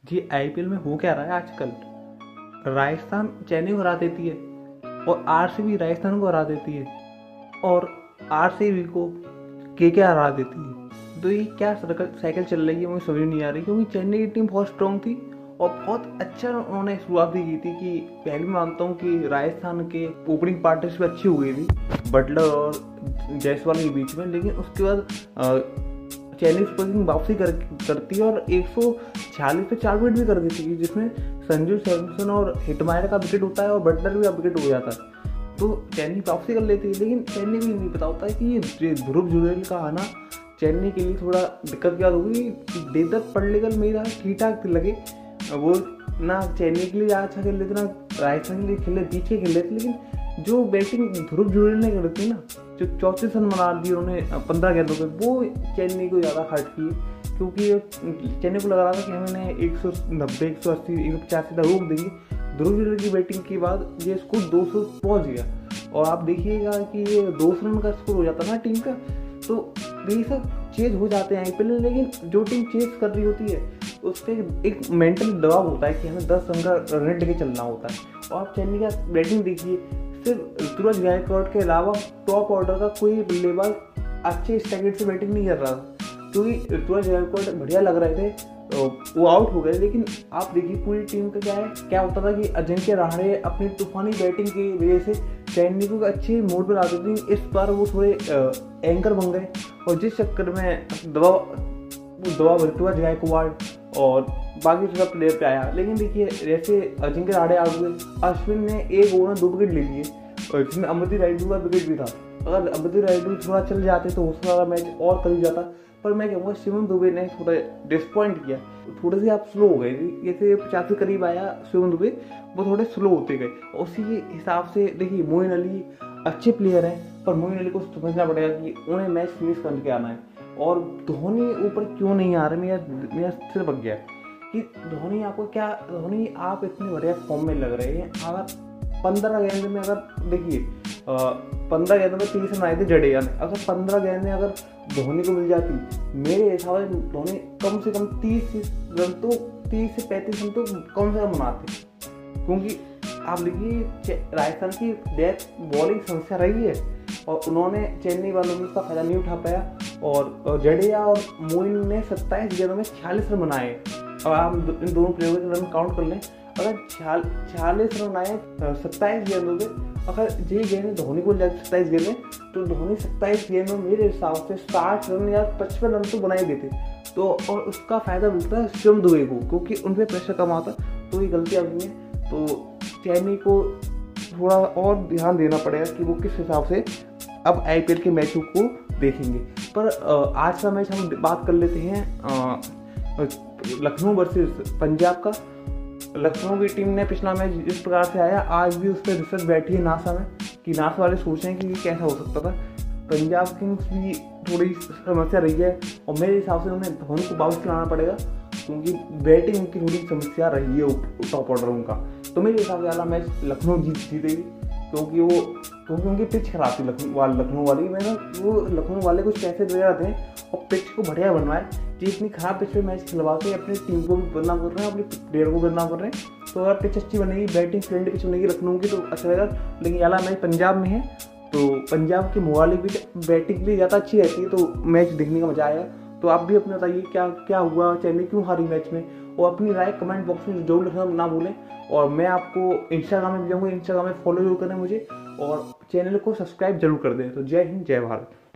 जी IPL में हो क्या रहा है आजकल। राजस्थान चेन्नई को हरा देती है और आरसीबी राजस्थान को हरा देती है और आरसीबी को केकेआर हरा देती है। तो ये क्या साइकिल चल रही है मुझे समझ नहीं आ रही, क्योंकि चेन्नई की टीम बहुत स्ट्रांग थी और बहुत अच्छा उन्होंने शुरुआत भी की थी। कि पहले मैं मानता हूँ कि राजस्थान के ओपनिंग पार्टनरशिप अच्छी हो गई थी बटलर और जायसवाल के बीच में, लेकिन उसके बाद चेन्नई सुपर किंग वापसी करती है और 146 पे 4 विकेट भी कर देती है, जिसमें संजू सैमसन और हिटमायर का विकेट होता है और बटलर भी विकेट हो जाता है। तो चेन्नई वापसी कर लेती है, लेकिन चेन्नई भी नहीं पता होता है कि ये ध्रुव जुरेल का आना चेन्नई के लिए थोड़ा दिक्कत क्या होगी। देवदत्त पडिक्कल मेरा ठीक ठाक लगे, वो ना चेन्नई के लिए अच्छा खेल लेते ना राजस्थान के लिए खेल लेते, बीच के खेल लेते, लेकिन जो बैटिंग ध्रुव जुरेल ने करती ना, जो 34 रन बना दिए उन्होंने 15 गेंदों पे, वो चेन्नई को ज़्यादा हर्ट की, क्योंकि चेन्नई को लग रहा था कि हमें 190, 180, 185 तक रोक देंगे। ध्रुव जुरेल की बैटिंग के बाद ये स्कोर 200 पहुंच गया और आप देखिएगा कि ये 200 रन का स्कोर हो जाता ना टीम का। तो यही सब चेज हो जाते हैं आईपीएल में, लेकिन जो टीम चेज कर रही होती है उस पर एक मेंटल दबाव होता है कि हमें 10 रन का रन लेके चलना होता है। और आप चेन्नई का बैटिंग देखिए, सिर्फ ऋतुराज गायकवाड़ के अलावा टॉप ऑर्डर का कोई बल्लेबाज अच्छे स्टैंडर्ड से बैटिंग नहीं कर रहा था, क्योंकि ऋतुराज गायकवाड़ बढ़िया लग रहे थे, वो आउट हो गए। लेकिन आप देखिए पूरी टीम का क्या होता था कि अजिंक्य रहाणे अपनी तूफानी बैटिंग की वजह से चेन्नई को अच्छे मूड में लाते थे। इस बार वो थोड़े एंकर बन गए और जिस चक्कर में दबाव ऋतुराज गायकवाड़ और बाकी सब प्लेयर पे आया। लेकिन देखिए जैसे अजिंक्य रहाणे आउट हुए, अश्विन ने एक ओवर में 2 विकेट ले लिए और जिसमें अमरदीप रायडू का विकेट भी था। अगर अमरदीप रायडू थोड़ा चल जाते तो उसका वाला मैच और करीब जाता, पर मैं कहूँगा शिवम दुबे ने थोड़ा डिसपॉइंट किया, थोड़े से आप स्लो हो गए। जैसे 50 के करीब आया शिवम दुबे, वो थोड़े स्लो होते गए। उसी के हिसाब से देखिए मोइन अली अच्छे प्लेयर हैं, पर मोइन अली को समझना पड़ेगा कि उन्हें मैच फिनिश करके आना है। और धोनी ऊपर क्यों नहीं आ रहे, मेरा सिर पक गया कि धोनी आप इतने बढ़िया फॉर्म में लग रहे हैं। अगर 15 गेंद में अगर देखिए 15 गेंदों में 30 रन आए थे जडेजा ने, अगर 15 गेंदें अगर धोनी को मिल जाती, मेरे हिसाब से धोनी कम से कम 30 रन तो 30 से 35 रन तो कम से कम बनाते, क्योंकि आप देखिए राजस्थान की डेथ बॉलिंग समस्या रही है और उन्होंने चेन्नई वालों में इसका फायदा नहीं उठा पाया। और जडेजा और मोइन ने 27 गेंदों में 46 रन बनाए। और आप इन दोनों प्लेयरों के रन काउंट कर लें, अगर 46 रन आए 27 गेंदों पे, अगर ये गेंद धोनी को जाती 27 गेंदें, तो धोनी 27 गेंदों में मेरे हिसाब से 60 रन या 55 रन तो बनाई देते। तो और उसका फायदा मिलता है शिवम दुबे को, क्योंकि उन पर प्रेशर कम आता। तो ये गलतियाँ हुई हैं, तो चेन्नई को थोड़ा और ध्यान देना पड़ेगा कि वो किस हिसाब से अब आईपीएल के मैचों को देखेंगे। पर आज का मैच हम बात कर लेते हैं लखनऊ वर्सेस पंजाब का। लखनऊ की टीम ने पिछला मैच इस प्रकार से आया, आज भी उस पर रिसर्च बैठी है नासा में कि नासा वाले सोचें कि कैसा हो सकता था। पंजाब किंग्स भी थोड़ी समस्या रही है और मेरे हिसाब से उन्हें धोनी को वापस लाना पड़ेगा, क्योंकि बैटिंग की थोड़ी समस्या रही है टॉप ऑर्डर उनका। तो मेरे हिसाब से अगला मैच लखनऊ जीतेगी, क्योंकि उनकी पिच खराब थी लखनऊ वाली। मैंने वो लखनऊ वाले कुछ पैसे दे रहे थे और पिच को बढ़िया बनवाए। जी इतनी खराब पिच पे मैच खिलवा के अपनी टीम को भी बदनाम कर रहे हैं, अपने प्लेयर को बदनाम कर रहे हैं। तो अगर पिच अच्छी बनेगी, बैटिंग फ्रेंडली पिच बनेगी लखनऊ की, तो अच्छा रहेगा। लेकिन अगला मैच पंजाब में है, तो पंजाब की मोहाली पिच बैटिंग के लिए ज़्यादा अच्छी रहती है, तो मैच देखने का मजा आएगा। तो आप भी अपने बताइए क्या हुआ, चेन्नई क्यों हारी मैच में, और अपनी राय कमेंट बॉक्स में जरूर लिखना ना भूलें। और मैं आपको इंस्टाग्राम में भी जाऊँगा, इंस्टाग्राम में फॉलो जरूर करें मुझे और चैनल को सब्सक्राइब जरूर कर दें। तो जय हिंद, जय भारत।